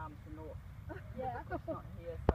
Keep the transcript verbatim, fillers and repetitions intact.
farms the north. Yeah. It's not here. So